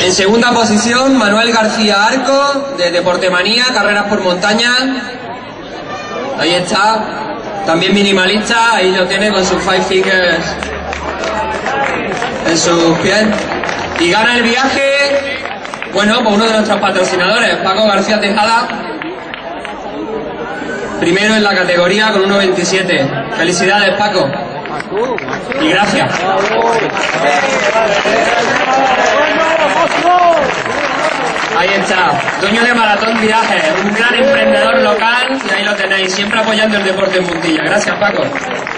En segunda posición, Manuel García Arco, de Deportemanía, carreras por montaña. Ahí está. También minimalista, ahí lo tiene con sus 5 fingers en sus pies. Y gana el viaje, bueno, pues uno de nuestros patrocinadores, Paco García Tejada. Primero en la categoría con 1.27. Felicidades, Paco. Y gracias. Ahí está, dueño de Maratón Viajes, un gran emprendedor local, y ahí lo tenéis, siempre apoyando el deporte en Montilla. Gracias, Paco.